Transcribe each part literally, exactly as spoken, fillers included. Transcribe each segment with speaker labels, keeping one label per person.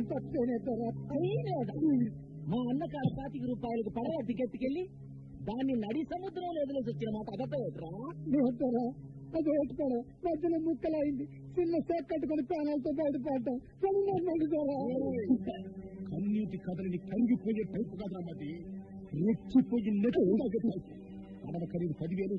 Speaker 1: తప్పేనే
Speaker 2: మా అన్న కాడ పాతిక రూపాయలకు పడవ టికెత్తుకెళ్ళి దాన్ని నడి సముద్రంలో వదిలేసి వచ్చిన మాట అబద్ధరా
Speaker 1: అది ఏట్టుకోవడం మధ్యలో ముక్కలైంది చిన్న సేక్ కట్టుకుని ప్రాణాలతో బయటపడటం
Speaker 3: కన్నీటి కథని కరిగిపోయే టైపు కదా మది రెచ్చిపోయి నెట్టు పడవ ఖరీదు పదివేలు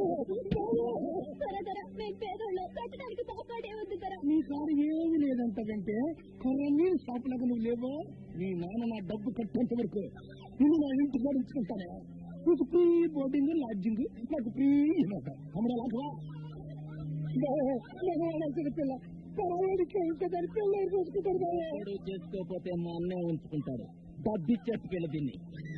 Speaker 3: నీ కారు ఏమి లేదంటే కొరని షాపులకు నువ్వు లేవో నీ నాన్న నా డబ్బు కట్టేంత వరకు నేను నా ఇంటి కాడ ఉంచుకుంటానే నీకు ఫ్రీ బోర్డింగ్ లాడ్జింగ్ నాకు ఫ్రీ తమ్ముడు లాగా
Speaker 1: పిల్ల పరవాడికి ఇంకా దాని పిల్లలు చూసుకుంటారు
Speaker 2: చేసుకోకపోతే మా అన్నే ఉంచుకుంటాడు డబ్బిచ్చేట్టుకెళ్ళి దీన్ని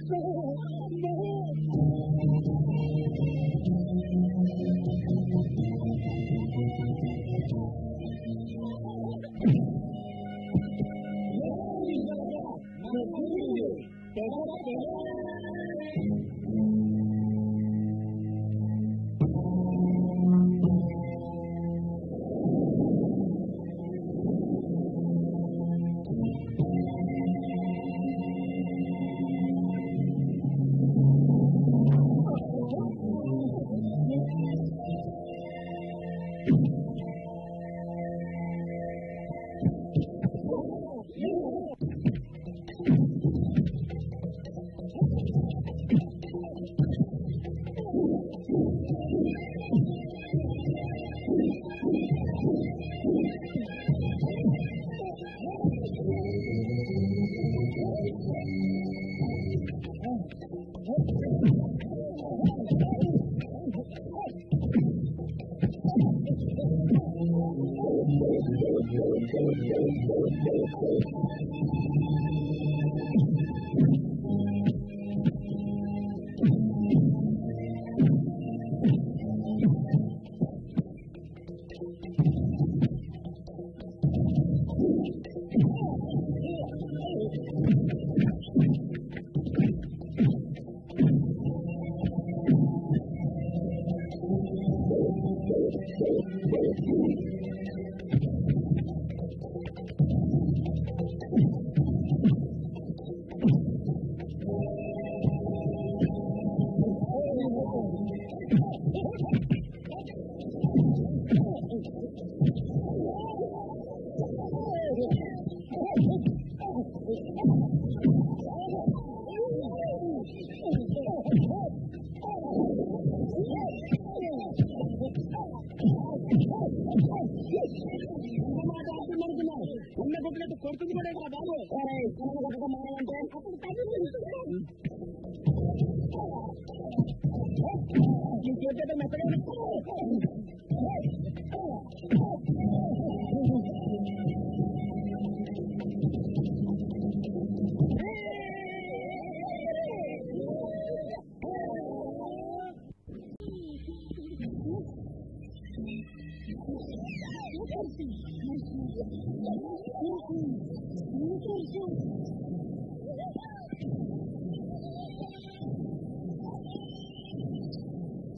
Speaker 2: కొడుతుంది కూడా బాబు కొట్టక మానంటే చేత మెత్తగా
Speaker 4: Thank you.